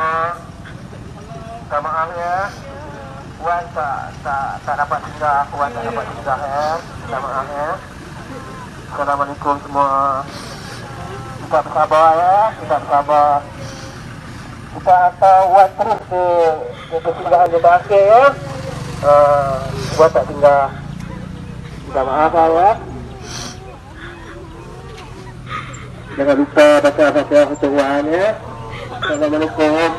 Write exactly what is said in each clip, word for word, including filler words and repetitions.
Minta maaf ya. Wan tak tak tak dapat singgah, Wan tak dapat singgah ya. Minta maaf ya. Assalamualaikum semua. Kita bersabar ya, kita bersabar. Kita hantar Wan terus ke ke kesinggahan yang berakhir ya. Uh, Wan tak singgah. Minta maaf ya. Jangan lupa baca Al-Fatihah untuk Wan ya. Assalamualaikum.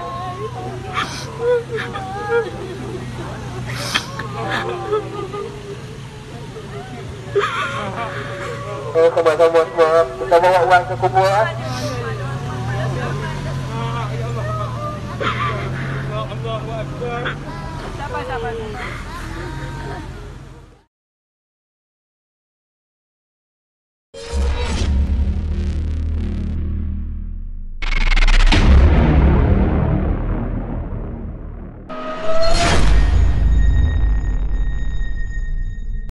Oh, sama-sama semua. Kita bawa Wan ke kubur ya. Allahu Akbar. Siapa siapa?